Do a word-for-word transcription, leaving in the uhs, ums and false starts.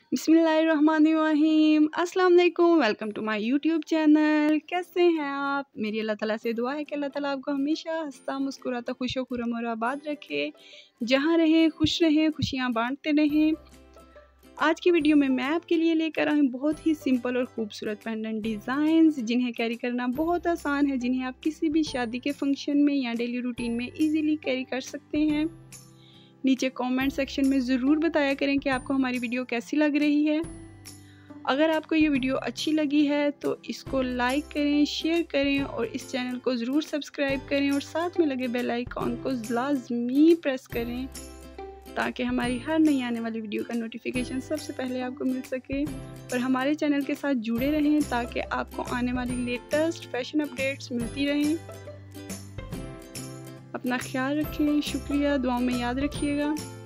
बिस्मिल्लाहिर्रहमानिर्रहीम अस्सलाम वालेकुम। Welcome to my YouTube channel. कैसे हैं आप? मेरी अल्लाह ताला से दुआ है कि अल्लाह ताला आपको हमेशा हंसता मुस्कुराता खुश खुरम और आबाद रखे। जहाँ रहें खुश रहें, खुशियाँ बांटते रहें। आज की वीडियो में मैं आपके लिए लेकर आई हूँ बहुत ही सिंपल और खूबसूरत पेंडेंट डिज़ाइंस, जिन्हें कैरी करना बहुत आसान है, जिन्हें आप किसी भी शादी के फंक्शन में या डेली रूटीन में इजीली कैरी कर सकते हैं। नीचे कमेंट सेक्शन में ज़रूर बताया करें कि आपको हमारी वीडियो कैसी लग रही है। अगर आपको ये वीडियो अच्छी लगी है तो इसको लाइक करें, शेयर करें और इस चैनल को ज़रूर सब्सक्राइब करें और साथ में लगे बेल आइकॉन को लाजमी प्रेस करें ताकि हमारी हर नई आने वाली वीडियो का नोटिफिकेशन सबसे पहले आपको मिल सके। और हमारे चैनल के साथ जुड़े रहें ताकि आपको आने वाली लेटेस्ट फैशन अपडेट्स मिलती रहें। अपना ख्याल रखें। शुक्रिया, दुआओं में याद रखिएगा।